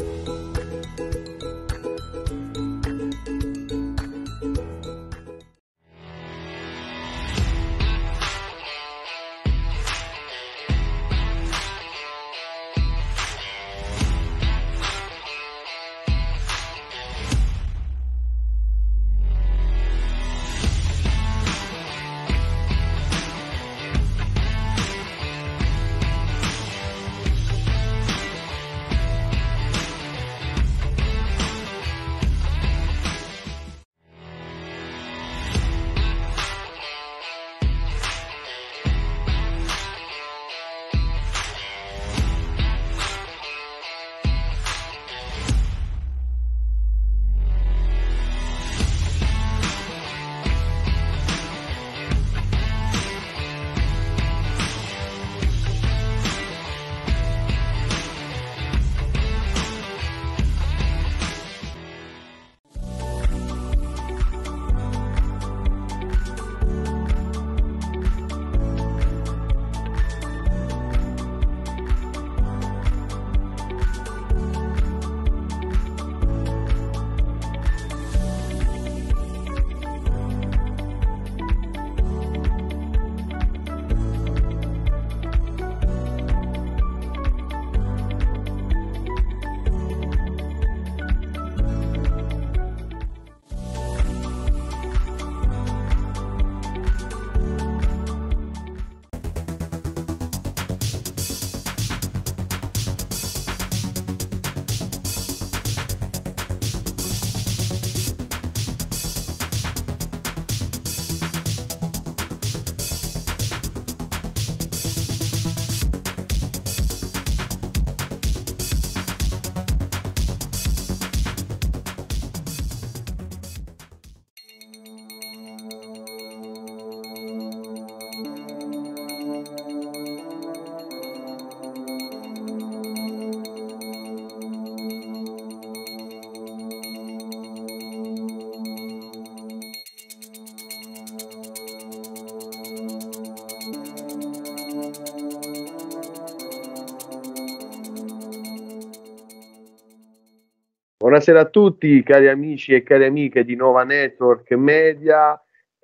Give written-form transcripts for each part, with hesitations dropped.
Buonasera a tutti, cari amici e cari amiche di Nova Network Media.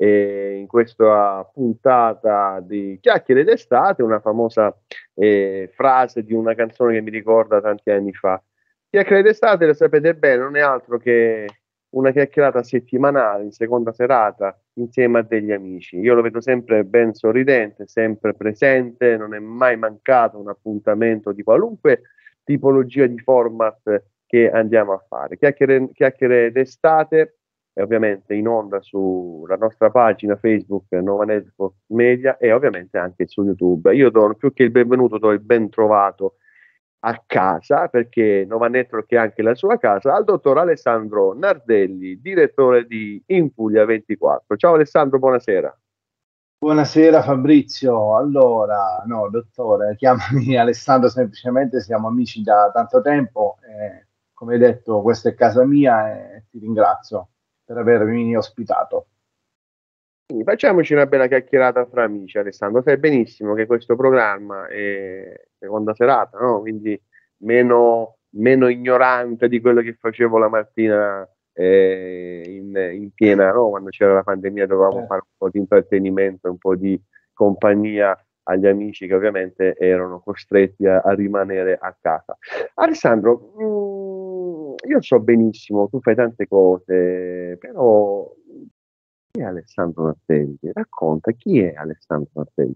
In questa puntata di Chiacchiere d'estate, una famosa frase di una canzone che mi ricorda tanti anni fa. Chiacchiere d'estate, lo sapete bene, non è altro che una chiacchierata settimanale in seconda serata insieme a degli amici. Io lo vedo sempre ben sorridente, sempre presente, non è mai mancato un appuntamento di qualunque tipologia di format che andiamo a fare. Chiacchiere d'estate, ovviamente in onda sulla nostra pagina Facebook Nova Network Media e ovviamente anche su YouTube. Io do più che il benvenuto, do il ben trovato a casa, perché Nova Network è anche la sua casa, al dottor Alessandro Nardelli, direttore di In Puglia 24. Ciao Alessandro, buonasera. Buonasera Fabrizio, allora, no dottore, chiamami Alessandro semplicemente, siamo amici da tanto tempo, come hai detto questa è casa mia e ti ringrazio per avermi ospitato. Quindi facciamoci una bella chiacchierata fra amici, Alessandro. Sai benissimo che questo programma è seconda serata, no? Quindi meno ignorante di quello che facevo la mattina in piena, no? Quando c'era la pandemia dovevamo fare un po' di intrattenimento, un po' di compagnia agli amici che ovviamente erano costretti a rimanere a casa. Alessandro, io so benissimo, tu fai tante cose, però chi è Alessandro Nardelli? Racconta chi è Alessandro Nardelli.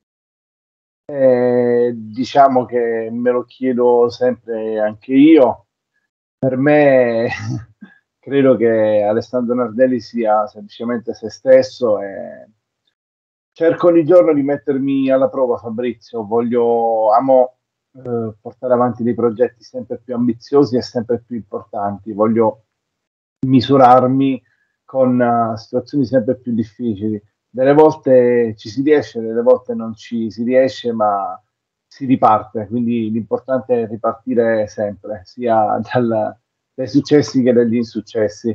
Diciamo che me lo chiedo sempre anche io. Per me credo che Alessandro Nardelli sia semplicemente se stesso e cerco ogni giorno di mettermi alla prova, Fabrizio. Amo portare avanti dei progetti sempre più ambiziosi e sempre più importanti. Voglio misurarmi con situazioni sempre più difficili. Delle volte ci si riesce, delle volte non ci si riesce, ma si riparte. Quindi l'importante è ripartire sempre, sia dai successi che dagli insuccessi.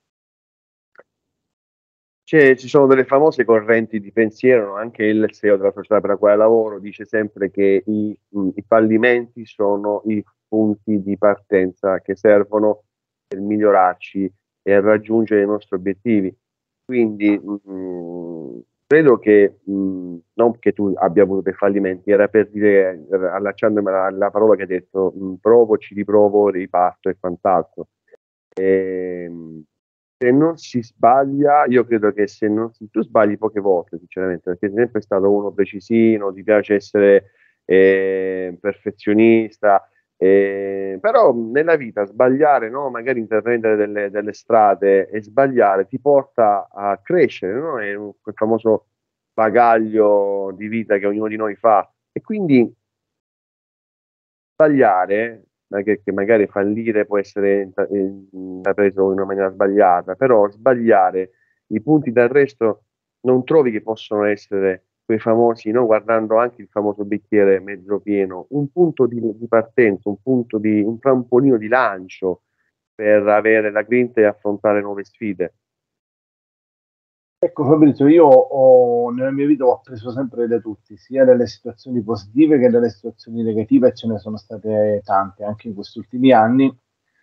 Ci sono delle famose correnti di pensiero, no? Anche il CEO della società per la quale lavoro dice sempre che i fallimenti sono i punti di partenza che servono per migliorarci e raggiungere i nostri obiettivi. Quindi credo che non che tu abbia avuto dei fallimenti, era per dire, allacciandomi alla parola che hai detto, provo, ci riprovo, riparto e quant'altro. Se non si sbaglia, io credo che tu sbagli poche volte, sinceramente, perché sei sempre stato uno precisino, ti piace essere perfezionista, però nella vita sbagliare, no? Magari intraprendere delle strade e sbagliare ti porta a crescere, no? È quel famoso bagaglio di vita che ognuno di noi fa. E quindi sbagliare, che magari fallire può essere intrapreso in una maniera sbagliata, però sbagliare i punti d'arresto non trovi che possono essere quei famosi, no? Guardando anche il famoso bicchiere mezzo pieno, un punto di partenza, un trampolino di lancio per avere la grinta e affrontare nuove sfide. Ecco Fabrizio, nella mia vita ho appreso sempre da tutti, sia dalle situazioni positive che dalle situazioni negative, e ce ne sono state tante anche in questi ultimi anni.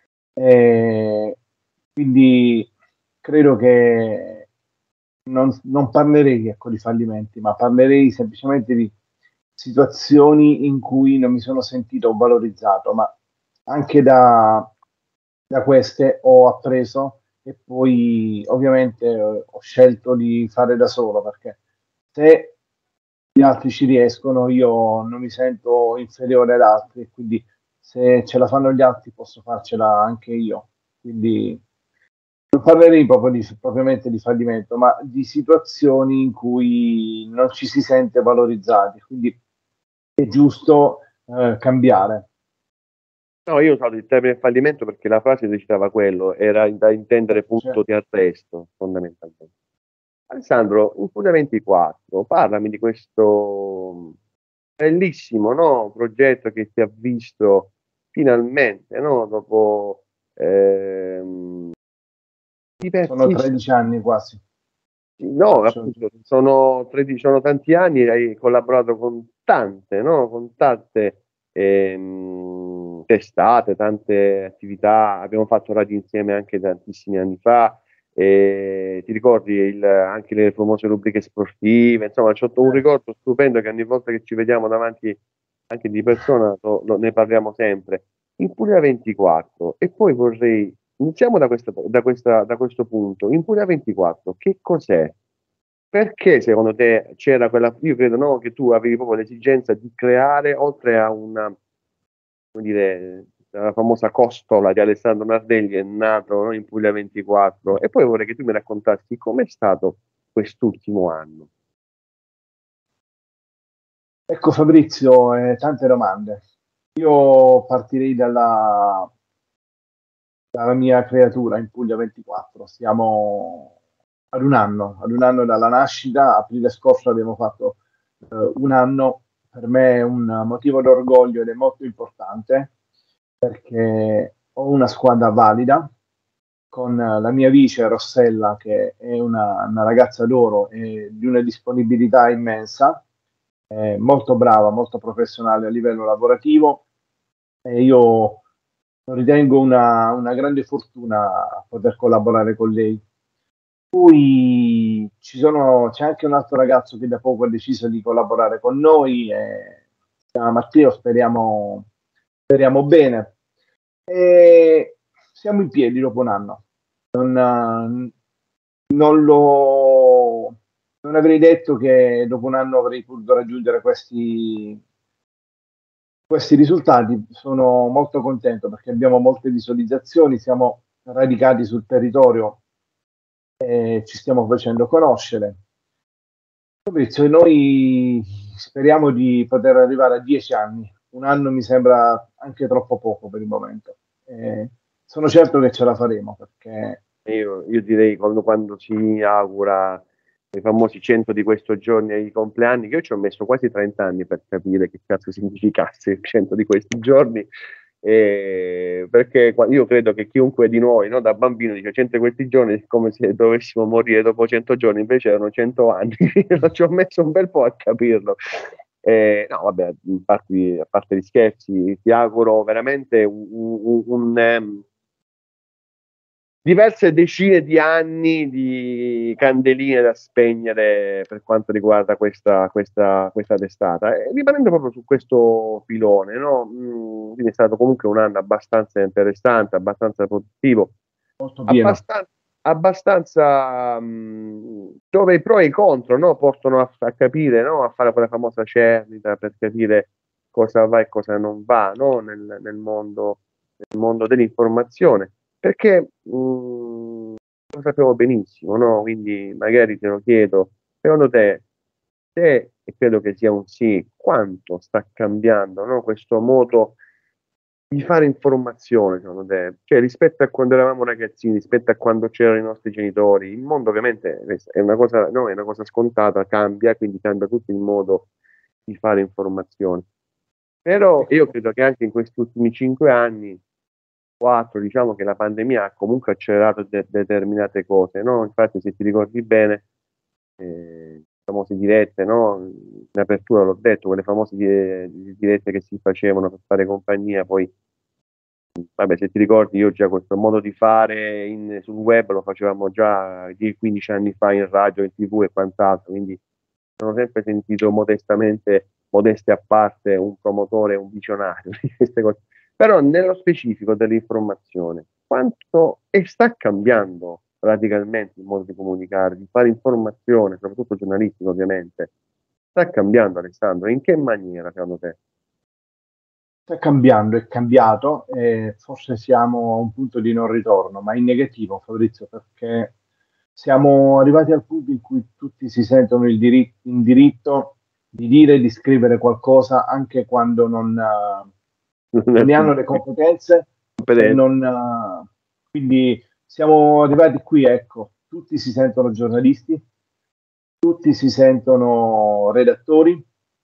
Quindi credo che non parlerei, ecco, di fallimenti, ma parlerei semplicemente di situazioni in cui non mi sono sentito valorizzato, ma anche da queste ho appreso, e poi ovviamente ho scelto di fare da solo, perché se gli altri ci riescono io non mi sento inferiore ad altri, quindi se ce la fanno gli altri posso farcela anche io. Quindi non parlerei propriamente di fallimento, ma di situazioni in cui non ci si sente valorizzati, quindi è giusto cambiare. No, io ho usato il termine fallimento perché la frase recitava quello, era da intendere punto Cioè, di arresto, fondamentalmente. Alessandro, in Furia 24, parlami di questo bellissimo, no, progetto che ti ha visto finalmente, no, dopo sono diversi, 13 anni quasi. no, appunto, sono tanti anni, hai collaborato con tante, no, con tante testate, tante attività, abbiamo fatto radio insieme anche tantissimi anni fa. Ti ricordi anche le famose rubriche sportive? Insomma, c'ho un ricordo stupendo che ogni volta che ci vediamo davanti anche di persona ne parliamo sempre. In Puglia 24, e poi iniziamo da questo punto. In Puglia 24, che cos'è? Perché secondo te c'era quella, io credo, no, che tu avevi proprio l'esigenza di creare, oltre a una, come dire, la famosa costola di Alessandro Nardelli è nato, no, in Puglia 24, e poi vorrei che tu mi raccontassi com'è stato quest'ultimo anno. Ecco Fabrizio, tante domande. Io partirei dalla mia creatura in Puglia 24. Siamo ad un anno dalla nascita. Aprile scorso abbiamo fatto un anno. Per me è un motivo d'orgoglio ed è molto importante, perché ho una squadra valida con la mia vice Rossella, che è una ragazza d'oro e di una disponibilità immensa, molto brava, molto professionale a livello lavorativo, e io ritengo una grande fortuna poter collaborare con lei. Poi c'è anche un altro ragazzo che da poco ha deciso di collaborare con noi, si chiama Matteo, speriamo bene. E siamo in piedi dopo un anno. Non, non avrei detto che dopo un anno avrei potuto raggiungere questi risultati. Sono molto contento perché abbiamo molte visualizzazioni, siamo radicati sul territorio e ci stiamo facendo conoscere. Fabrizio, noi speriamo di poter arrivare a 10 anni. Un anno mi sembra anche troppo poco per il momento. Sono certo che ce la faremo, perché Io direi quando si augura i famosi 100 di questo giorno ai compleanni, che io ci ho messo quasi 30 anni per capire che cazzo significasse il 100 di questi giorni, perché io credo che chiunque di noi, no, da bambino dice 100 di questi giorni è come se dovessimo morire dopo 100 giorni, invece erano 100 anni, ci ho messo un bel po' a capirlo. No, vabbè, a parte gli scherzi, ti auguro veramente diverse decine di anni di candeline da spegnere per quanto riguarda questa testata. E rimanendo proprio su questo filone, no? Quindi è stato comunque un anno abbastanza interessante, abbastanza produttivo, Molto pieno. abbastanza dove i pro e i contro, no? Portano a capire, no? A fare quella famosa cernita per capire cosa va e cosa non va, no? Nel mondo dell'informazione. Perché lo sappiamo benissimo, no? Quindi magari te lo chiedo, secondo te, se, e credo che sia un sì, quanto sta cambiando, no? Questo modo di fare informazione, secondo te? Cioè, rispetto a quando eravamo ragazzini, rispetto a quando c'erano i nostri genitori, il mondo ovviamente è una cosa, no, è una cosa scontata, cambia, quindi cambia tutto il modo di fare informazione. Però io credo che anche in questi ultimi 5 anni, 4, diciamo che la pandemia ha comunque accelerato determinate cose, no? Infatti, se ti ricordi bene, famose dirette, no? In apertura l'ho detto, quelle famose dirette che si facevano per fare compagnia, poi, vabbè, se ti ricordi, io già questo modo di fare sul web lo facevamo già 10-15 anni fa in radio, in TV e quant'altro, quindi sono sempre sentito modestamente, modeste a parte, un promotore, un visionario di queste cose. Però nello specifico dell'informazione, quanto e sta cambiando radicalmente il modo di comunicare, di fare informazione, soprattutto giornalistica ovviamente, sta cambiando, Alessandro, in che maniera secondo te? Sta cambiando, è cambiato e forse siamo a un punto di non ritorno, ma in negativo, Fabrizio, perché siamo arrivati al punto in cui tutti si sentono in diritto di dire e di scrivere qualcosa anche quando Non non è ne più hanno le competenze e competenza. non, quindi siamo arrivati qui, ecco, tutti si sentono giornalisti, tutti si sentono redattori.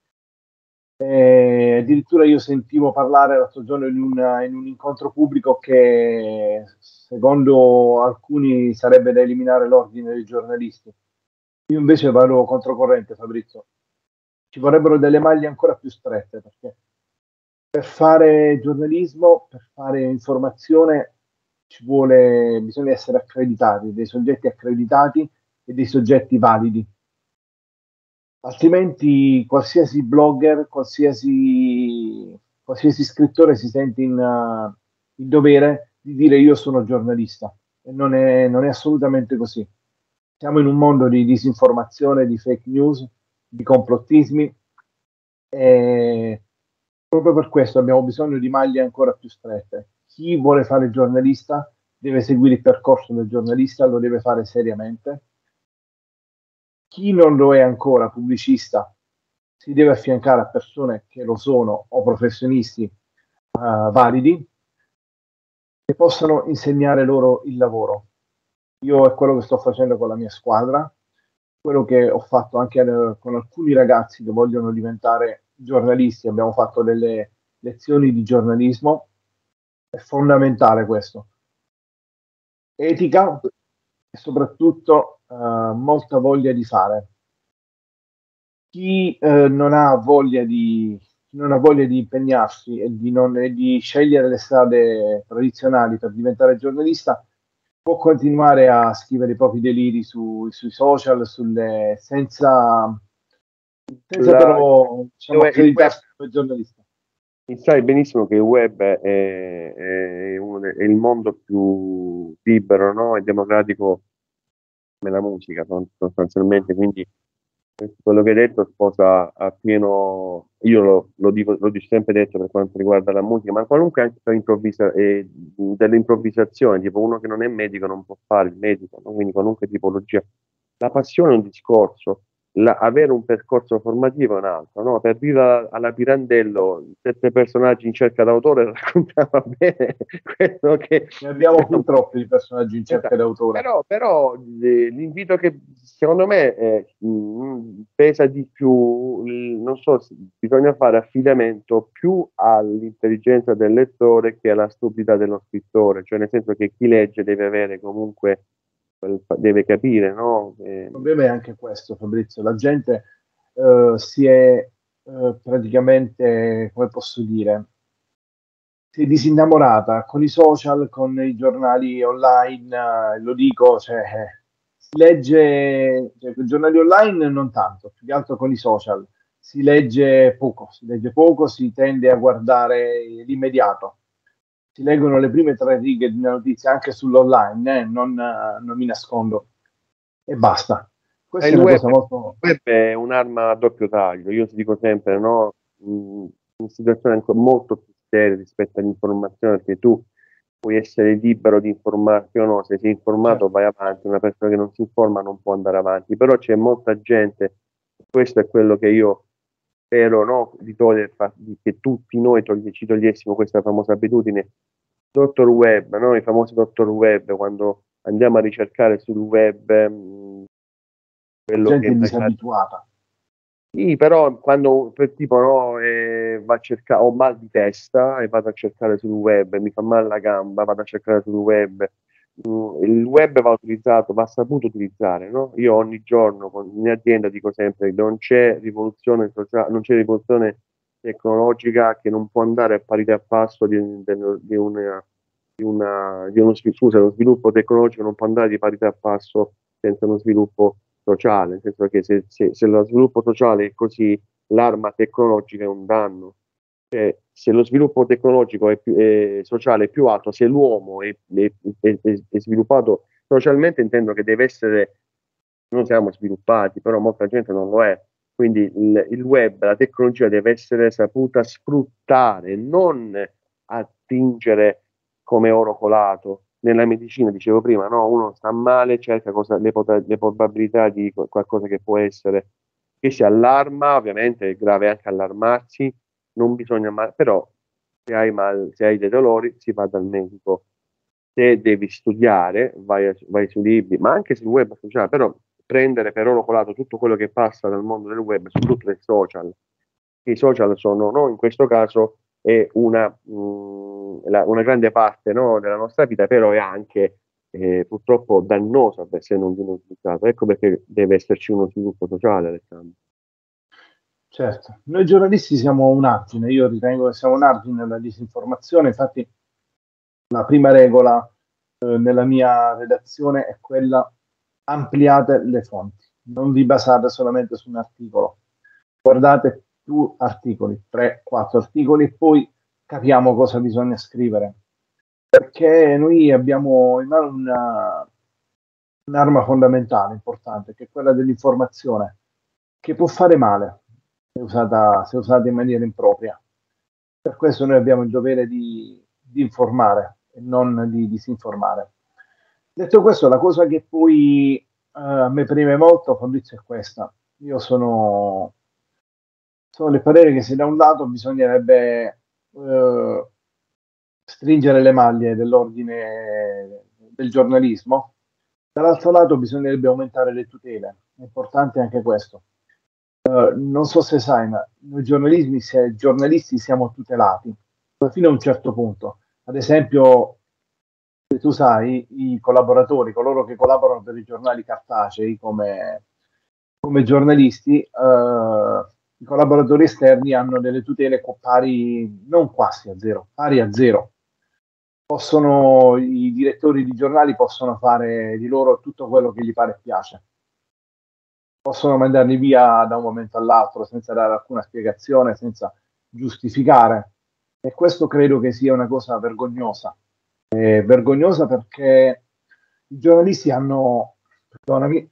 Addirittura io sentivo parlare l'altro giorno in un incontro pubblico che secondo alcuni sarebbe da eliminare l'ordine dei giornalisti. Io invece vado controcorrente, Fabrizio. Ci vorrebbero delle maglie ancora più strette perché per fare giornalismo, per fare informazione, bisogna essere accreditati, dei soggetti accreditati e dei soggetti validi. Altrimenti qualsiasi blogger, qualsiasi scrittore si sente in dovere di dire io sono giornalista e non è assolutamente così. Siamo in un mondo di disinformazione, di fake news, di complottismi e proprio per questo abbiamo bisogno di maglie ancora più strette. Chi vuole fare il giornalista deve seguire il percorso del giornalista, lo deve fare seriamente. Chi non lo è ancora, pubblicista, si deve affiancare a persone che lo sono o professionisti validi che possano insegnare loro il lavoro. Io è quello che sto facendo con la mia squadra, quello che ho fatto anche con alcuni ragazzi che vogliono diventare giornalisti. Abbiamo fatto delle lezioni di giornalismo. È fondamentale questo. Etica e soprattutto molta voglia di fare. Chi non ha voglia di impegnarsi e di scegliere le strade tradizionali per diventare giornalista, può continuare a scrivere i propri deliri sui social, senza La- però, diciamo, il web, accreditarsi come giornalista. sai benissimo che il web è il mondo più libero, no? E democratico come la musica, sostanzialmente, quindi quello che hai detto sposa appieno, io lo dico, l'ho sempre detto per quanto riguarda la musica, ma qualunque anche dell'improvvisazione, tipo uno che non è medico non può fare il medico, no? Quindi qualunque tipologia. La passione è un discorso, avere un percorso formativo è un altro, no? Per dire alla Pirandello, 7 personaggi in cerca d'autore raccontava bene quello che... Ne abbiamo fin troppi di personaggi in cerca Esatto. d'autore. Però l'invito che secondo me pesa di più, non so, bisogna fare affidamento più all'intelligenza del lettore che alla stupidità dello scrittore, cioè nel senso che chi legge deve avere comunque, deve capire, no? Il problema è anche questo, Fabrizio. La gente si è praticamente, come posso dire, si è disinnamorata con i social, con i giornali online, lo dico, cioè, si legge, cioè, con i giornali online non tanto, più che altro con i social. Si legge poco, si tende a guardare l'immediato. Si leggono le prime tre righe di una notizia anche sull'online, non mi nascondo, e basta. Questa è Il una web, cosa molto... il web è un'arma a doppio taglio, io ti dico sempre, no? In situazioni ancora molto più serie rispetto all'informazione, perché tu puoi essere libero di informarti o no, se sei informato Certo, vai avanti, una persona che non si informa non può andare avanti, però c'è molta gente, questo è quello che io spero, no? Di togliere, che tutti noi ci togliessimo questa famosa abitudine, dottor web, no? I famosi dottor web, quando andiamo a ricercare sul web, la quello gente che è magari disabituata. sì, però quando per tipo no, va a cercare, ho mal di testa e vado a cercare sul web, mi fa male la gamba, vado a cercare sul web. Il web va utilizzato, va saputo utilizzare, no? Io ogni giorno in azienda dico sempre che non c'è rivoluzione sociale, non c'è rivoluzione tecnologica che non può andare a parità a passo scusa, uno sviluppo tecnologico non può andare di parità a passo senza uno sviluppo sociale, nel senso che se lo sviluppo sociale è così, l'arma tecnologica è un danno. Cioè, se lo sviluppo tecnologico sociale è più alto, se l'uomo è sviluppato socialmente, intendo che deve essere, noi siamo sviluppati, però molta gente non lo è. Quindi il web, la tecnologia deve essere saputa sfruttare, non attingere come oro colato. Nella medicina, dicevo prima, no? Uno sta male, cerca le probabilità di qualcosa che può essere, che si allarma, ovviamente è grave anche allarmarsi, non bisogna mai, però se hai dei dolori si va dal medico. Se devi studiare, vai sui libri, ma anche sul web sociale, però prendere per oro colato tutto quello che passa dal mondo del web, soprattutto dei social. I social sono, no, in questo caso, è una grande parte, no, della nostra vita, però è anche purtroppo dannosa se non viene utilizzato. Ecco perché deve esserci uno sviluppo sociale, Alessandro. Certo, noi giornalisti siamo un argine, io ritengo che siamo un argine nella disinformazione, infatti la prima regola nella mia redazione è quella: ampliate le fonti, non vi basate solamente su un articolo, guardate più articoli, 3-4 articoli, e poi capiamo cosa bisogna scrivere, perché noi abbiamo in mano un'arma fondamentale, importante, che è quella dell'informazione, che può fare male se usata in maniera impropria. Per questo noi abbiamo il dovere di informare e non di disinformare. Detto questo, la cosa che poi a me preme molto, Fabrizio, è questa. Io sono del parere che se da un lato bisognerebbe stringere le maglie dell'ordine del giornalismo, dall'altro lato bisognerebbe aumentare le tutele. È importante anche questo. Non so se sai, ma noi giornalisti siamo tutelati fino a un certo punto. Ad esempio, se tu sai, i collaboratori, coloro che collaborano per i giornali cartacei come giornalisti, i collaboratori esterni hanno delle tutele pari, non quasi a zero, pari a zero. I direttori di giornali possono fare di loro tutto quello che gli pare e piace, possono mandarli via da un momento all'altro senza dare alcuna spiegazione, senza giustificare. E questo credo che sia una cosa vergognosa. È vergognosa perché i giornalisti hanno, perdonami,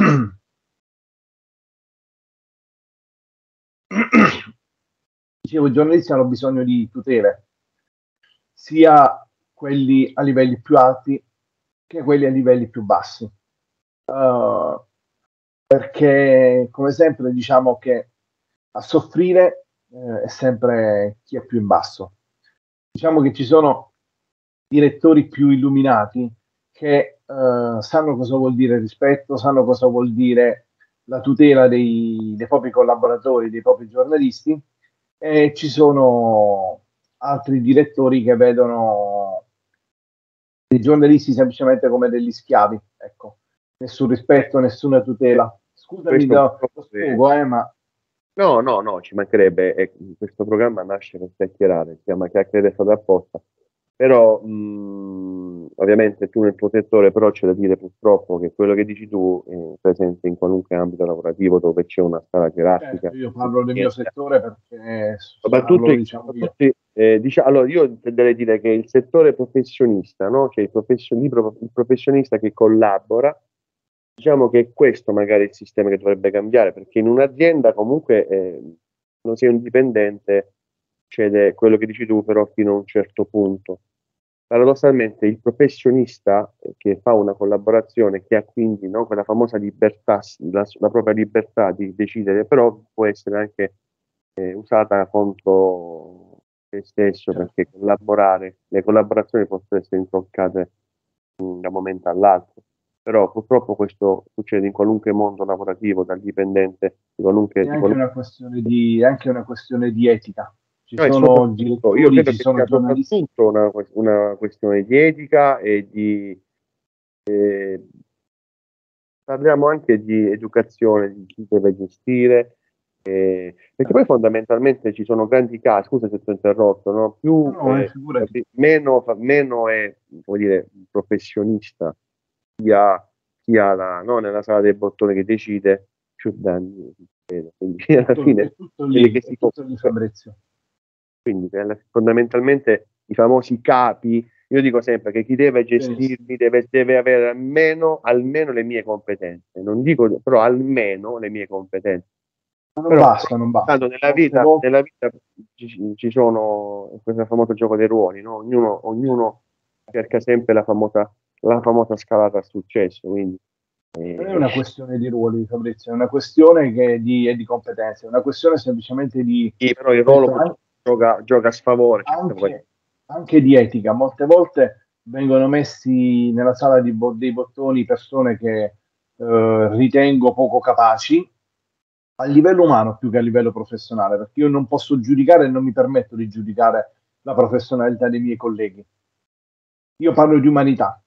dicevo, i giornalisti hanno bisogno di tutele, sia quelli a livelli più alti che quelli a livelli più bassi. Uh, Perché, come sempre, diciamo che a soffrire è sempre chi è più in basso. Diciamo che ci sono direttori più illuminati che sanno cosa vuol dire rispetto, sanno cosa vuol dire la tutela dei propri collaboratori, dei propri giornalisti, e ci sono altri direttori che vedono i giornalisti semplicemente come degli schiavi, ecco, nessun rispetto, nessuna tutela. Scusami Questo lo purtroppo sfogo, ma No, no, no, ci mancherebbe. Questo programma nasce per chiacchierare, si chiama Chiacchiere State apposta. Però, ovviamente tu nel tuo settore, però c'è da dire purtroppo che quello che dici tu è presente in qualunque ambito lavorativo dove c'è una scala gerarchica. Certo, io parlo del mio settore perché Soprattutto, parlo, diciamo io. allora io intenderei dire che il settore professionista, no? Cioè il professionista che collabora, diciamo che è questo magari il sistema che dovrebbe cambiare, perché in un'azienda comunque non sei un dipendente, cede quello che dici tu, però fino a un certo punto. Paradossalmente il professionista che fa una collaborazione, che ha quindi, no, quella famosa libertà, la propria libertà di decidere, però può essere anche usata contro se stesso, Certo. perché le collaborazioni possono essere intoccate da un momento all'altro. Però purtroppo questo succede in qualunque mondo lavorativo, dal dipendente, È anche una questione di, è anche una questione di etica. Ci no, e sono soprattutto, io direttori, credo ci che sono sia giornalisti. soprattutto una questione di etica e di, eh, parliamo anche di educazione, di chi deve gestire, perché poi fondamentalmente ci sono grandi casi, scusa se ti ho interrotto, no? No, no, figurati. Meno è, come dire, un professionista, chi ha no, nella sala dei bottoni che decide, più danni succede. Quindi alla fine quelli che È si tutto lì, Fabrizio. quindi fondamentalmente i famosi capi, io dico sempre che chi deve Benissimo. gestirmi deve avere almeno le mie competenze, non dico però almeno le mie competenze. Ma non Però basta, non basta. tanto Molte volte, nella vita ci sono questo famoso gioco dei ruoli, no? Ognuno cerca sempre la famosa scalata a successo, quindi non è eh, una questione di ruoli, Fabrizio, è una questione è di competenze, è una questione semplicemente di, sì, però il ruolo ripeto, purtroppo gioca a sfavore certe volte. anche, anche di etica. Molte volte vengono messi nella sala dei bottoni persone che ritengo poco capaci a livello umano più che a livello professionale, perché io non posso giudicare e non mi permetto di giudicare la professionalità dei miei colleghi. Io parlo di umanità.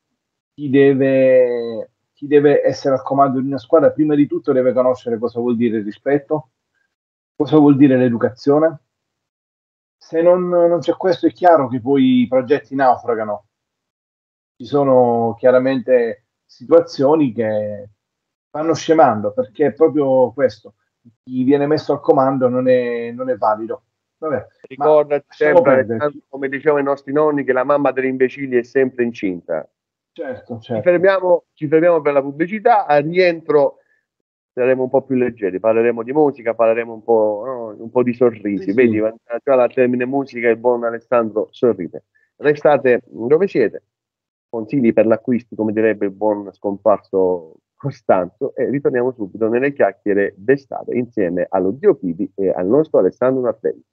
Chi deve essere al comando di una squadra, prima di tutto deve conoscere cosa vuol dire il rispetto, cosa vuol dire l'educazione. Se non c'è questo, è chiaro che poi i progetti naufragano. Ci sono chiaramente situazioni che vanno scemando perché è proprio questo. Chi viene messo al comando non è valido. Vabbè, ma Ricordati lasciamo sempre, perdere. Alessandro, come dicevano i nostri nonni, che la mamma degli imbecilli è sempre incinta. Certo, certo. Ci fermiamo per la pubblicità, al rientro saremo un po' più leggeri, parleremo di musica, parleremo un po', no, un po' di Sì, sorrisi. Vedi, sì. già dal termine musica il buon Alessandro sorride. Restate dove siete, consigli per l'acquisto, come direbbe il buon scomparso Costanzo, e ritorniamo subito nelle chiacchiere d'estate insieme allo Dio Pivi e al nostro Alessandro Nardelli.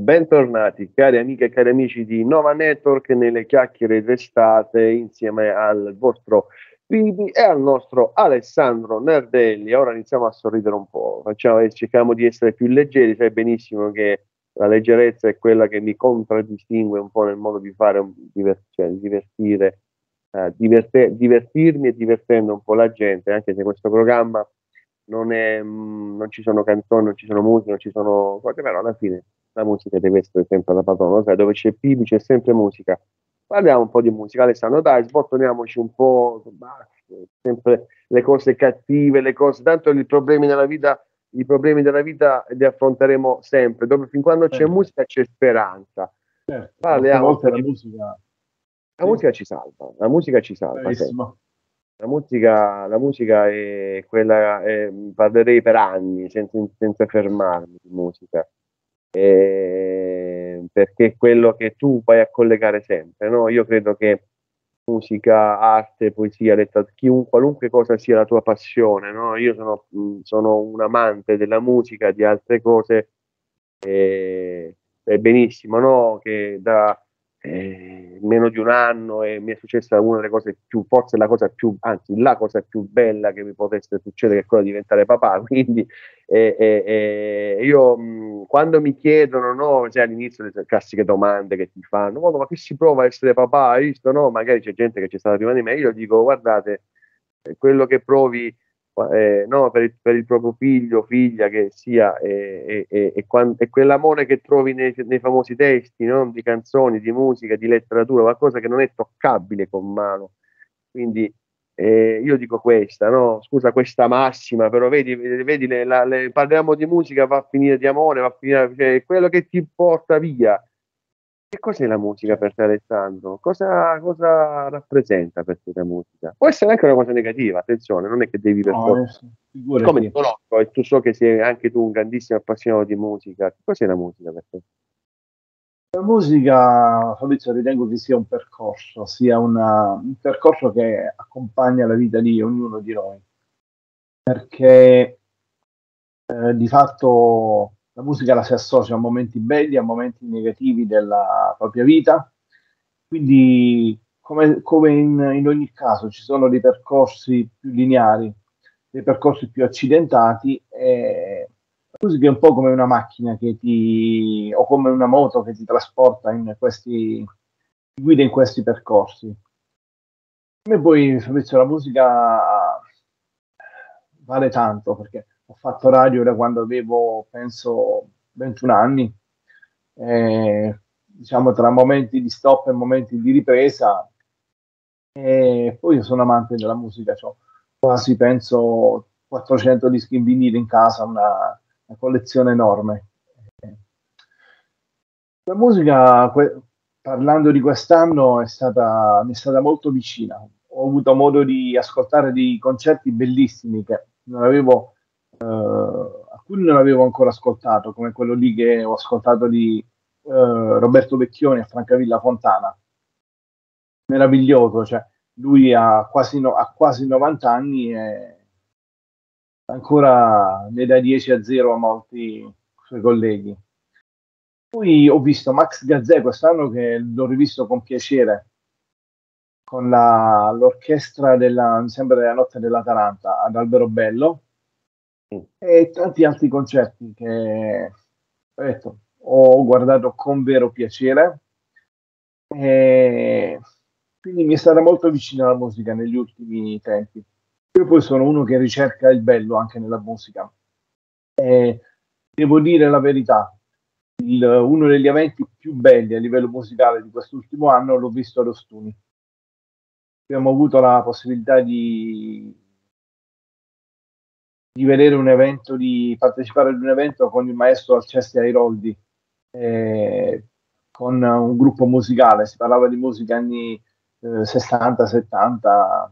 Bentornati cari amiche e cari amici di Nova Network nelle chiacchiere d'estate insieme al vostro Vivi e al nostro Alessandro Nardelli. Ora iniziamo a sorridere un po', cerchiamo di essere più leggeri, sai benissimo che la leggerezza è quella che mi contraddistingue un po' nel modo di fare, divertire, divertirmi e divertendo un po' la gente, anche se questo programma non ci sono canzoni, non ci sono musiche, non ci sono cose, però alla fine la musica deve essere sempre la padrona, sai, dove c'è Pipi c'è sempre musica. Parliamo un po' di musica, Alessandro, dai, sbottoniamoci un po', basta, sempre le cose cattive, le cose, tanto i problemi della vita li affronteremo sempre, dove fin quando c'è musica c'è speranza. Certo, molte Parliamo un volte po' la di musica, la musica ci salva, la musica ci salva, sempre. bravissimo. La musica è quella, parlerei per anni senza fermarmi di musica, perché è quello che tu vai a collegare sempre, no? Io credo che musica, arte, poesia, qualunque cosa sia la tua passione, no? Io sono un amante della musica, di altre cose, è benissimo, no? Che da meno di un anno e mi è successa una delle cose più, forse la cosa più, anzi la cosa più bella che mi potesse succedere, che è quella di diventare papà. Quindi io quando mi chiedono, no, cioè all'inizio le classiche domande che ti fanno, "Oh, ma che si prova a essere papà? Hai visto?" No, magari c'è gente che c'è stata prima di me, io dico, guardate, quello che provi no, per il proprio figlio, figlia che sia, e quell'amore che trovi nei famosi testi, no? Di canzoni, di musica, di letteratura, qualcosa che non è toccabile con mano. Quindi io dico questa, no? Scusa questa massima, però vedi parliamo di musica, va a finire di amore, va a finire, cioè, quello che ti porta via. Che cos'è la musica per te, Alessandro? Cosa rappresenta per te la musica? Può essere anche una cosa negativa, attenzione, non è che devi per No, forza. Siccome ti figurati. conosco e tu so che sei anche tu un grandissimo appassionato di musica, che cos'è la musica per te? La musica, Fabrizio, ritengo che sia un percorso, sia un percorso che accompagna la vita di ognuno di noi, perché di fatto la musica la si associa a momenti belli, a momenti negativi della propria vita, quindi come in ogni caso ci sono dei percorsi più lineari, dei percorsi più accidentati, e la musica è un po' come una macchina o come una moto che ti trasporta ti guida in questi percorsi. A me poi, Fabrizio, la musica vale tanto perché ho fatto radio da quando avevo, penso, 21 anni. Diciamo tra momenti di stop e momenti di ripresa. E poi io sono amante della musica, ho quasi, penso, 400 dischi in vinile in casa, una collezione enorme. La musica, parlando di quest'anno, mi è stata molto vicina. Ho avuto modo di ascoltare dei concerti bellissimi che non avevo, alcuni non avevo ancora ascoltato, come quello lì che ho ascoltato di Roberto Vecchioni a Francavilla Fontana. Meraviglioso, cioè lui ha quasi 90 anni e ancora ne dà 10 a 0 a molti suoi colleghi. Poi ho visto Max Gazzè quest'anno che l'ho rivisto con piacere con l'orchestra mi sembra della Notte dell'Atalanta ad Alberobello Mm. e tanti altri concerti che ho detto, ho guardato con vero piacere e quindi mi è stata molto vicina la musica negli ultimi tempi. Io poi sono uno che ricerca il bello anche nella musica e devo dire la verità, uno degli eventi più belli a livello musicale di quest'ultimo anno l'ho visto allo Stuni. Abbiamo avuto la possibilità di vedere un evento, di partecipare ad un evento con il maestro Alcesti Airoldi, con un gruppo musicale, si parlava di musica anni 60, 70,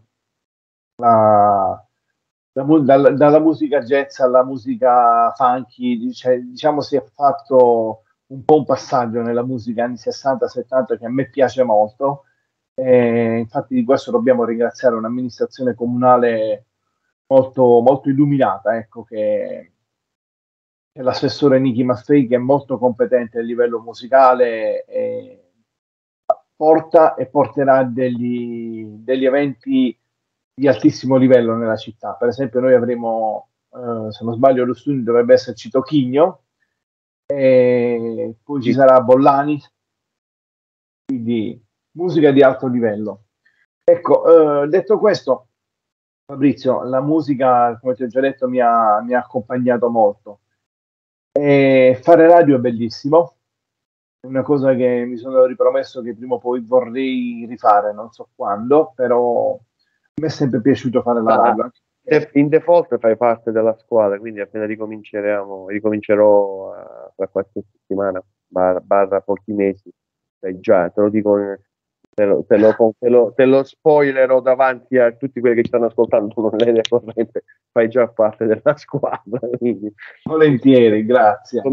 dalla musica jazz alla musica funky, diciamo si è fatto un po' un passaggio nella musica anni 60-70 che a me piace molto. Infatti di questo dobbiamo ringraziare un'amministrazione comunale molto, molto illuminata, ecco, c'è l'assessore Nicky Maffei che è molto competente a livello musicale e porta e porterà degli eventi di altissimo livello nella città. Per esempio noi avremo, se non sbaglio, lo studio dovrebbe esserci Tochigno, e poi ci Sì. sarà Bollani, quindi musica di alto livello. Ecco, detto questo, Fabrizio, la musica, come ti ho già detto, mi ha accompagnato molto. E fare radio è bellissimo, è una cosa che mi sono ripromesso che prima o poi vorrei rifare, non so quando, però mi è sempre piaciuto fare la Ma radio. Anche perché in default fai parte della squadra, quindi appena ricomincerò tra qualche settimana, barra pochi mesi, sai già, te lo dico, te lo spoilerò davanti a tutti quelli che ci stanno ascoltando, tu non l'hai corrente, fai già parte della squadra, quindi volentieri, grazie.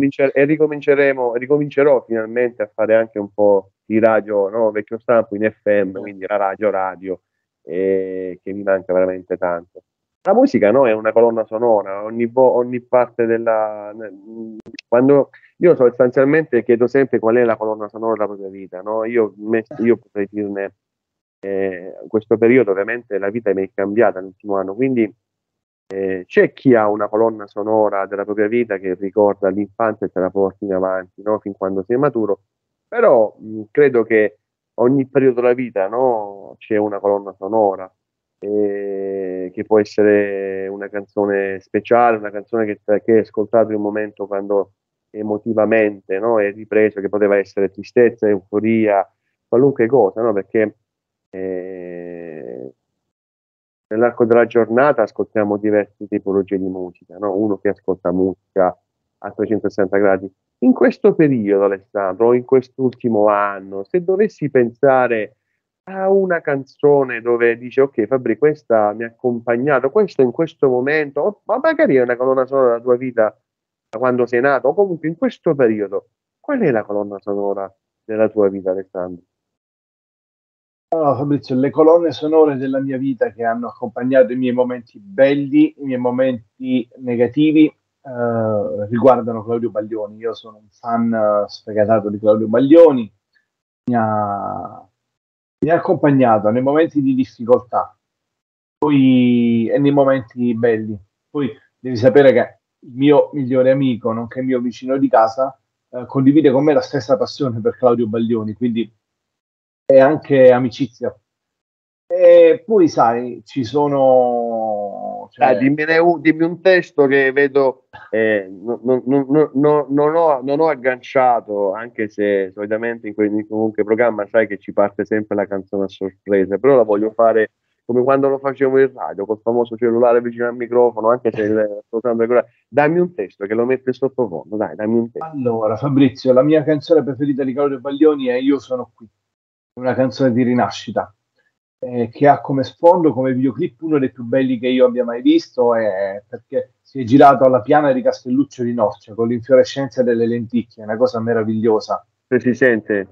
ricomincerò finalmente a fare anche un po' di radio, no? Vecchio stampo in FM, quindi la radio, che mi manca veramente tanto. La musica, no, è una colonna sonora, ogni parte quando io sostanzialmente chiedo sempre qual è la colonna sonora della propria vita, no? Io potrei dirne, in questo periodo ovviamente la vita mi è cambiata l'ultimo anno, quindi c'è chi ha una colonna sonora della propria vita che ricorda l'infanzia e se la porta in avanti, no? Fin quando sei maturo, però credo che ogni periodo della vita, no, c'è una colonna sonora, che può essere una canzone speciale, una canzone che hai ascoltato in un momento quando emotivamente, no, è ripreso, che poteva essere tristezza, euforia, qualunque cosa, no? Perché eh, nell'arco della giornata ascoltiamo diverse tipologie di musica, no? Uno che ascolta musica a 360 gradi. In questo periodo, Alessandro, o in quest'ultimo anno, se dovessi pensare a una canzone dove dici, ok, Fabri, questa mi ha accompagnato, questo in questo momento, ma magari è una colonna sonora della tua vita da quando sei nato, o comunque in questo periodo, qual è la colonna sonora della tua vita, Alessandro? No, Fabrizio, le colonne sonore della mia vita che hanno accompagnato i miei momenti belli, i miei momenti negativi, riguardano Claudio Baglioni. Io sono un fan sfegatato di Claudio Baglioni, mi ha, mi ha accompagnato nei momenti di difficoltà, poi e nei momenti belli. Poi devi sapere che il mio migliore amico, nonché il mio vicino di casa, condivide con me la stessa passione per Claudio Baglioni, quindi è anche amicizia. E poi, sai, ci sono, cioè, Dimmi un testo che vedo, non ho agganciato, anche se solitamente in qualunque programma sai che ci parte sempre la canzone a sorpresa, però la voglio fare come quando lo facevo in radio, col famoso cellulare vicino al microfono, anche se sto usando ancora. Dammi un testo che lo mette sottofondo, dai, dammi un testo. allora, Fabrizio, la mia canzone preferita di Claudio Baglioni è Io sono qui, una canzone di rinascita, che ha come sfondo, come videoclip, uno dei più belli che io abbia mai visto, perché si è girato alla piana di Castelluccio di Norcia con l'infiorescenza delle lenticchie, una cosa meravigliosa. Se si sente?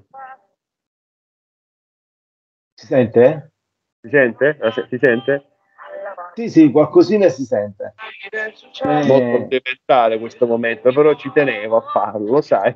Si sente? Si sente? Si sente? Sì, sì, qualcosina si sente. Molto Eh, ornamentale questo momento, però ci tenevo a farlo, lo sai.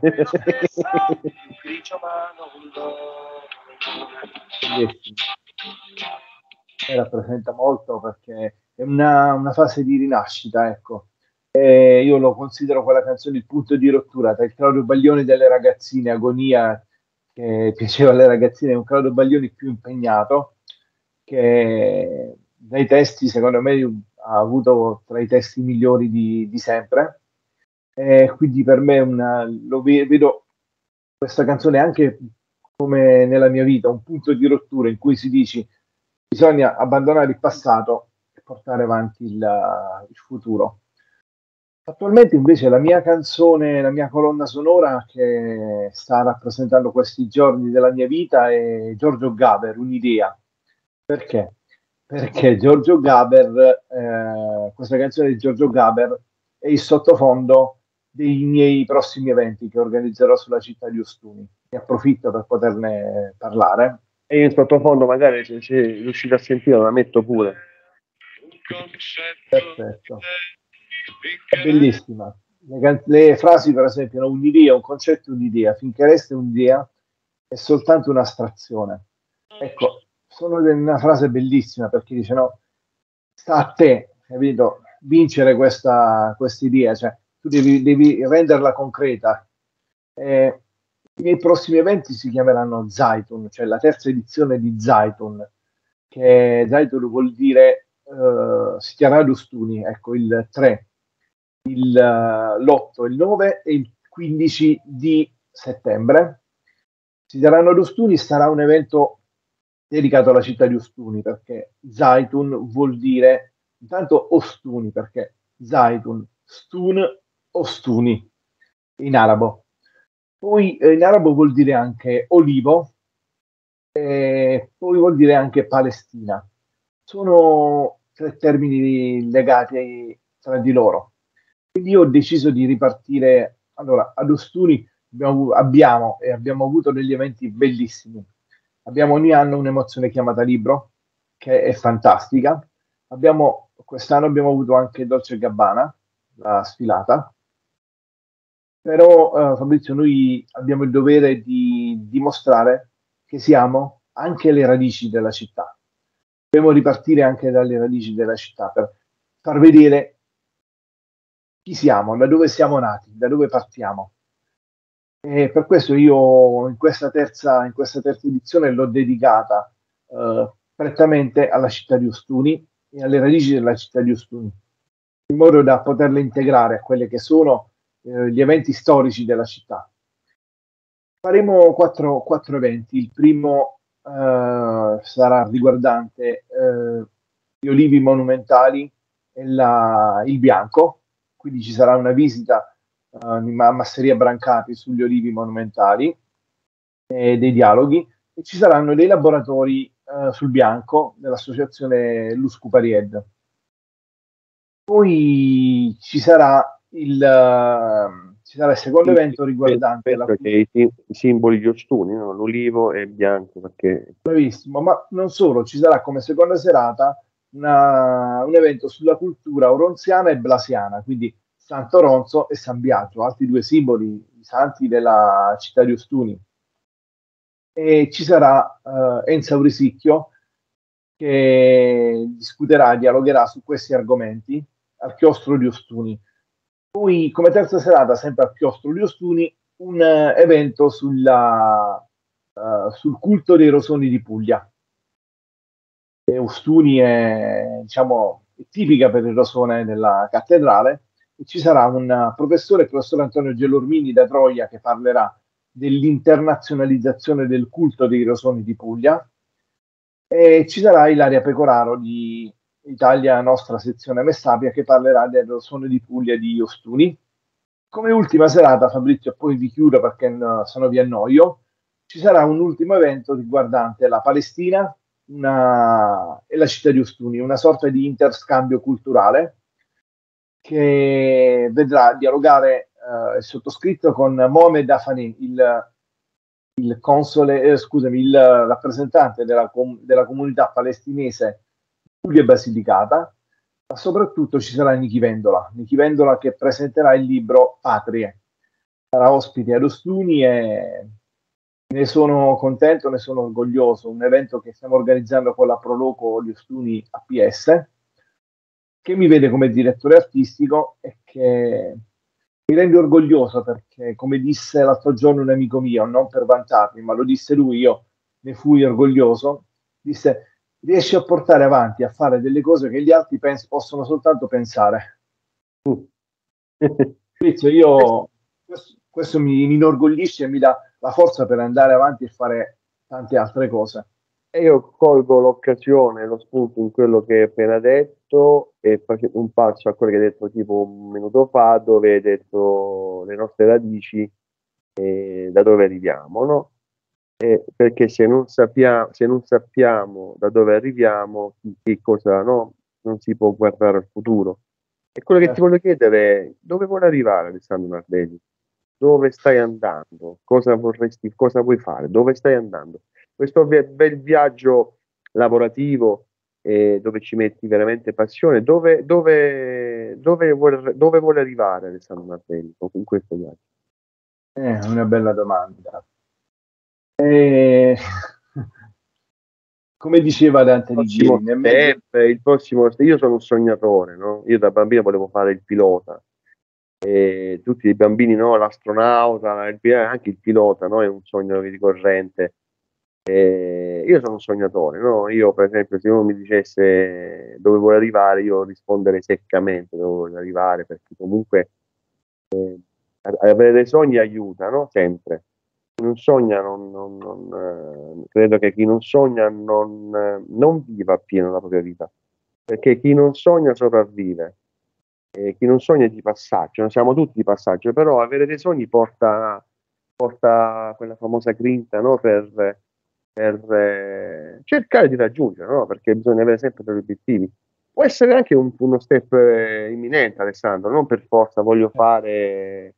bellissimo. Rappresenta molto perché è una fase di rinascita, ecco. Io lo considero quella canzone il punto di rottura tra il Claudio Baglioni delle ragazzine, Agonia, che piaceva alle ragazzine, e un Claudio Baglioni più impegnato, che dai testi, secondo me, ha avuto tra i testi migliori di sempre. Quindi per me vedo questa canzone anche come nella mia vita, un punto di rottura in cui si dice bisogna abbandonare il passato e portare avanti il futuro. Attualmente invece la mia canzone, la mia colonna sonora che sta rappresentando questi giorni della mia vita è Giorgio Gaber, Un'idea. Perché? Perché Giorgio Gaber, questa canzone di Giorgio Gaber è il sottofondo dei miei prossimi eventi che organizzerò sulla città di Ostuni. Ne approfitto per poterne parlare. E in sottofondo magari se riuscite a sentire la metto pure. Perfetto. È bellissima. le frasi, per esempio, no? Un'idea, un concetto, un'idea, finché resta un'idea, è soltanto un'astrazione. Ecco, sono una frase bellissima perché dice no, sta a te, capito? Vincere questa idea, cioè tu devi renderla concreta. I miei prossimi eventi si chiameranno Zaitun, cioè la terza edizione di Zaitun, che Zaitun vuol dire si terrà ad Ostuni, ecco, il 3, l'8, il 9 e il 15 di settembre. Si terranno ad Ostuni, sarà un evento dedicato alla città di Ostuni, perché Zaitun vuol dire intanto Ostuni, perché Zaitun, Stun, Ostuni in arabo. Poi in arabo vuol dire anche olivo, e poi vuol dire anche Palestina. Sono tre termini legati tra di loro. Quindi io ho deciso di ripartire. Allora, ad Ostuni abbiamo avuto degli eventi bellissimi. Abbiamo ogni anno un'emozione chiamata Libro, che è fantastica. Quest'anno abbiamo avuto anche Dolce e Gabbana, la sfilata. Però, Fabrizio, noi abbiamo il dovere di dimostrare che siamo anche le radici della città. Dobbiamo ripartire anche dalle radici della città per far vedere chi siamo, da dove siamo nati, da dove partiamo. E per questo io in questa terza edizione l'ho dedicata prettamente alla città di Ostuni e alle radici della città di Ostuni, in modo da poterle integrare a quelle che sono gli eventi storici della città. Faremo quattro eventi. Il primo sarà riguardante gli olivi monumentali e il bianco, quindi ci sarà una visita di Masseria Brancati sugli olivi monumentali e dei dialoghi, e ci saranno dei laboratori sul bianco dell'associazione Luscuparied. Poi ci sarà il secondo evento riguardante Penso che i simboli di Ostuni, no? L'olivo e il bianco, perché bravissimo, ma non solo, ci sarà come seconda serata un evento sulla cultura oronziana e blasiana, quindi Sant'Oronzo e San Biagio, altri due simboli, i santi della città di Ostuni. E ci sarà Enza Urisicchio che discuterà, dialogherà su questi argomenti al chiostro di Ostuni. Poi, come terza serata, sempre al chiostro di Ostuni, un evento sul culto dei rosoni di Puglia. Ostuni è, diciamo, è tipica per il rosone della cattedrale, e ci sarà un professore, il professor Antonio Gelormini da Troia, che parlerà dell'internazionalizzazione del culto dei rosoni di Puglia, e ci sarà Ilaria Pecoraro di Italia Nostra Sezione Messapia, che parlerà del rosone di Puglia di Ostuni. Come ultima serata, Fabrizio, poi vi chiudo perché se no vi annoio, ci sarà un ultimo evento riguardante la Palestina e la città di Ostuni, una sorta di interscambio culturale che vedrà dialogare il sottoscritto con Mohamed Afani, il console, scusami, il rappresentante della comunità palestinese Puglia e Basilicata, ma soprattutto ci sarà Nichi Vendola che presenterà il libro Patrie. Sarà ospite ad Ostuni e ne sono contento, ne sono orgoglioso. Un evento che stiamo organizzando con la Proloco di Ostuni APS, che mi vede come direttore artistico e che mi rende orgoglioso perché, come disse l'altro giorno un amico mio, non per vantarmi, ma lo disse lui, io ne fui orgoglioso, disse: riesci a portare avanti, a fare delle cose che gli altri possono soltanto pensare. Io, questo mi inorgoglisce e mi dà la forza per andare avanti e fare tante altre cose. E io colgo l'occasione, lo spunto in quello che hai appena detto e faccio un passo a quello che hai detto tipo un minuto fa, dove hai detto le nostre radici e da dove arriviamo, no? Perché se non sappiamo da dove arriviamo, che cosa, no? Non si può guardare al futuro. E quello che ti voglio chiedere è dove vuole arrivare Alessandro Nardelli? Dove stai andando? Cosa vuoi fare? Dove stai andando? Questo bel viaggio lavorativo dove ci metti veramente passione, dove vuole arrivare Alessandro Nardelli con questo viaggio? È una bella domanda. Eh, come diceva Dante Alighieri, nel mezzo... Io sono un sognatore, no? Io da bambino volevo fare il pilota, e tutti i bambini, no? L'astronauta, anche il pilota, no? È un sogno ricorrente. Io sono un sognatore, no? Io, per esempio, se uno mi dicesse dove vuole arrivare, io risponderei seccamente dove vuole arrivare, perché comunque avere dei sogni aiuta, no? Sempre. Chi non sogna, credo che chi non sogna non viva appieno la propria vita, perché chi non sogna sopravvive, e chi non sogna è di passaggio, siamo tutti di passaggio, però avere dei sogni porta quella famosa grinta, no? Per cercare di raggiungere, no? Perché bisogna avere sempre degli obiettivi. Può essere anche uno step imminente, Alessandro, non per forza voglio fare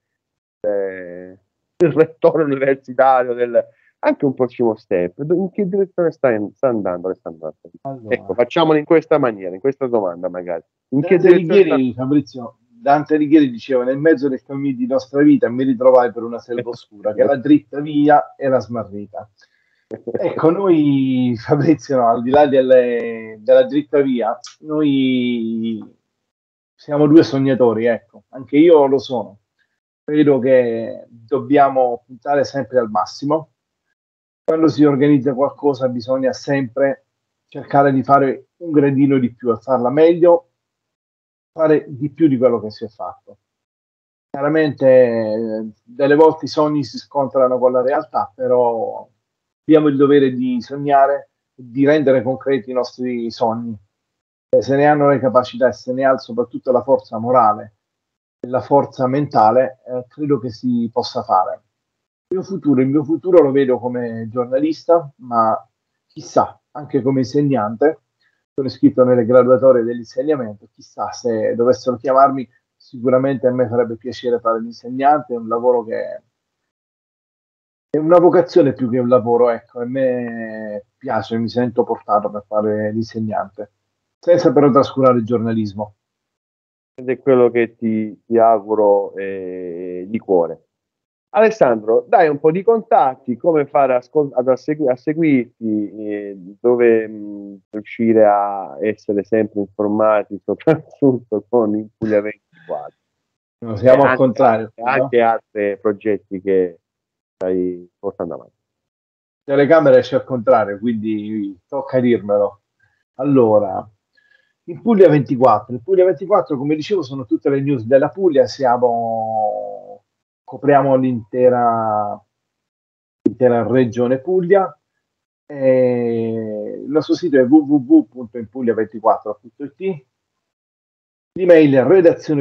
il rettore universitario, anche un prossimo step. In che direzione sta andando Alessandro? Ecco, Allora, facciamolo in questa maniera, in questa domanda magari. In che Dante direzione sta Alighieri, Fabrizio, Dante Alighieri diceva: nel mezzo dei cammini di nostra vita mi ritrovai per una selva oscura, che la dritta via era smarrita. Ecco, noi, Fabrizio, no, al di là della dritta via, noi siamo due sognatori, ecco, anche io lo sono. Credo che dobbiamo puntare sempre al massimo. Quando si organizza qualcosa bisogna sempre cercare di fare un gradino di più e farla meglio, fare di più di quello che si è fatto. Chiaramente delle volte i sogni si scontrano con la realtà, però abbiamo il dovere di sognare, di rendere concreti i nostri sogni. E se ne hanno le capacità e se ne ha soprattutto la forza morale e la forza mentale, credo che si possa fare. Il mio futuro lo vedo come giornalista, ma chissà, anche come insegnante. Sono iscritto nelle graduatorie dell'insegnamento, chissà se dovessero chiamarmi, sicuramente a me farebbe piacere fare l'insegnante, è un lavoro che è una vocazione più che un lavoro, ecco, a me piace, mi sento portato per fare l'insegnante, senza però trascurare il giornalismo. ed è quello che ti auguro di cuore. Alessandro, dai un po' di contatti, come fare a seguirti, dove riuscire a essere sempre informati, soprattutto con il Puglia 24 No, e siamo al contrario, no? anche altri progetti che stai portando avanti. Telecamera esce al contrario, quindi tocca dirmelo. Allora, in Puglia 24. In Puglia 24, come dicevo, sono tutte le news della Puglia, copriamo l'intera regione Puglia. Il nostro sito è www.inpuglia24.it. L'email è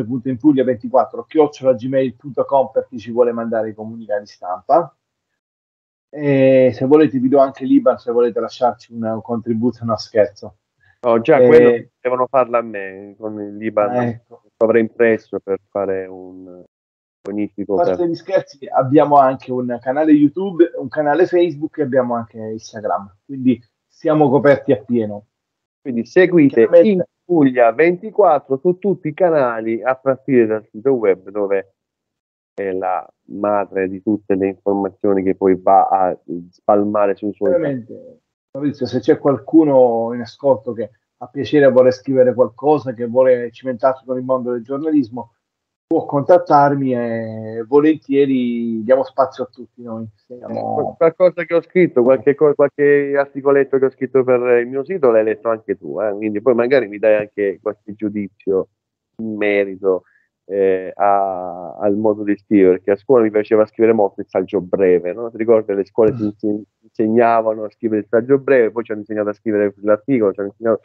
redazione.inpuglia24@gmail.com per chi ci vuole mandare i comunicati stampa. E se volete vi do anche l'IBAN se volete lasciarci un contributo, no scherzo. No, già quello E, devono farlo a me, con il Liban ecco, avrei impresso per fare un bonifico a parte gli scherzi, abbiamo anche un canale YouTube, un canale Facebook e abbiamo anche Instagram, quindi siamo coperti appieno. quindi seguite in Chiaramente, Puglia 24 su tutti i canali a partire dal sito web dove è la madre di tutte le informazioni che poi va a spalmare sui suoi canali. chiaramente, Maurizio, se c'è qualcuno in ascolto che ha piacere, vuole scrivere qualcosa, che vuole cimentarsi con il mondo del giornalismo, può contattarmi e volentieri diamo spazio a tutti noi. Qualcosa che ho scritto, qualche articoletto che ho scritto per il mio sito l'hai letto anche tu, quindi poi magari mi dai anche qualche giudizio in merito al modo di scrivere, perché a scuola mi piaceva scrivere molto il saggio breve, no? Ti ricordi le scuole ti insegnavano a scrivere il saggio breve, poi ci hanno insegnato a scrivere l'articolo, ci hanno insegnato,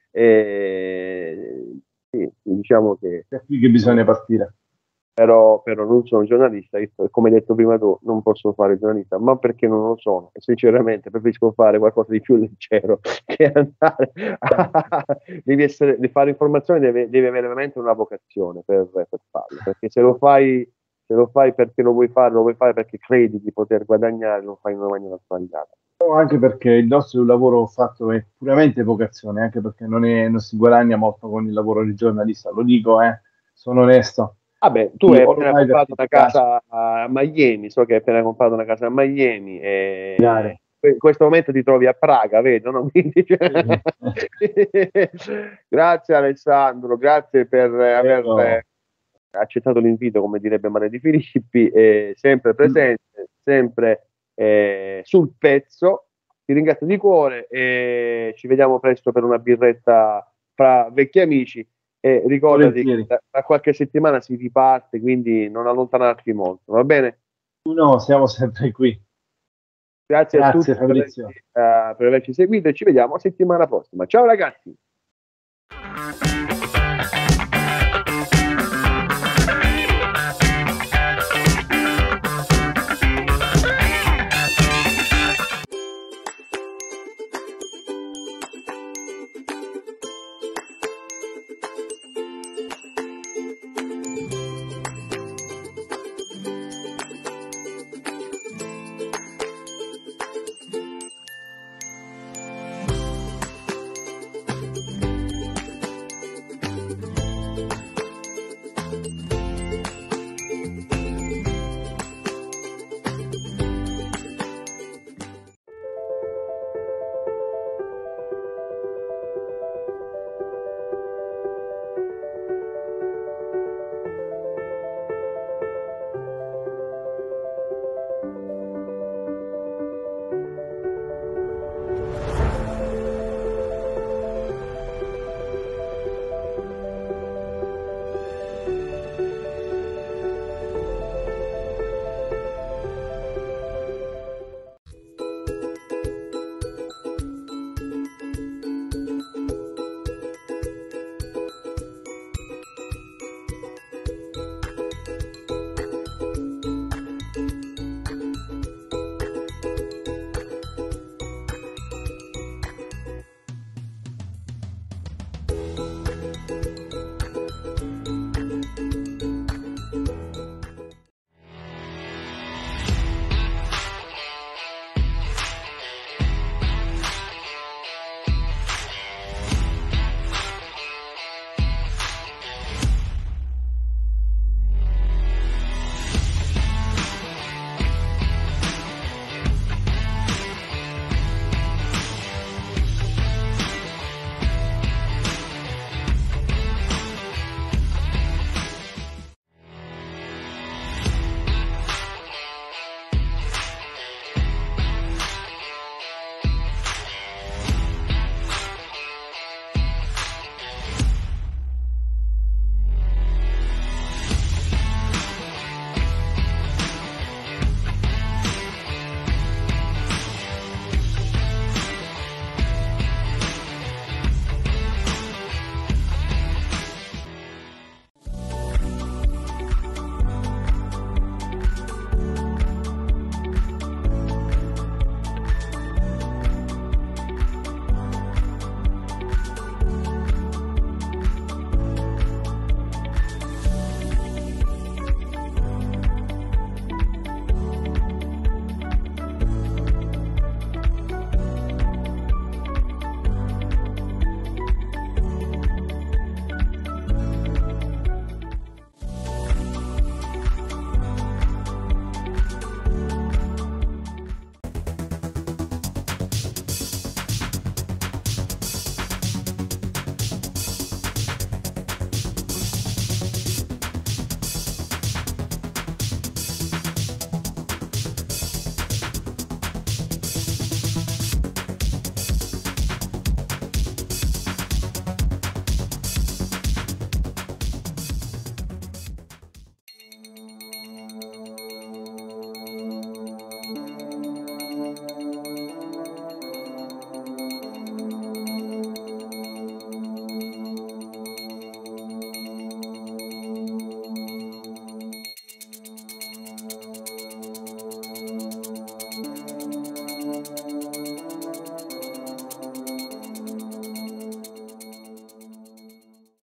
sì, diciamo che È qui che bisogna partire. però non sono giornalista, come hai detto prima tu, non posso fare il giornalista, ma perché non lo sono? E sinceramente preferisco fare qualcosa di più leggero che andare devi fare informazione, devi avere veramente una vocazione per farlo, perché se lo fai perché lo vuoi fare perché credi di poter guadagnare, lo fai in una maniera sbagliata. No, anche perché il nostro è un lavoro fatto è puramente vocazione, anche perché non si guadagna molto con il lavoro di giornalista, lo dico, sono onesto. Vabbè, tu hai Io appena ormai comprato perché una ti piace, casa a Miami, so che hai appena comprato una casa a Miami e magari. in questo momento ti trovi a Praga, vedo, no? Quindi, Sì. grazie Alessandro, grazie per aver Prego. accettato l'invito, come direbbe Maria Di Filippi, sempre presente, sempre sul pezzo. Ti ringrazio di cuore e ci vediamo presto per una birretta fra vecchi amici. E ricordati che Volentieri. tra qualche settimana si riparte, quindi non allontanarti molto, va bene? No, siamo sempre qui. Grazie a tutti Grazie Fabrizio. per averci seguito e ci vediamo la settimana prossima. Ciao ragazzi!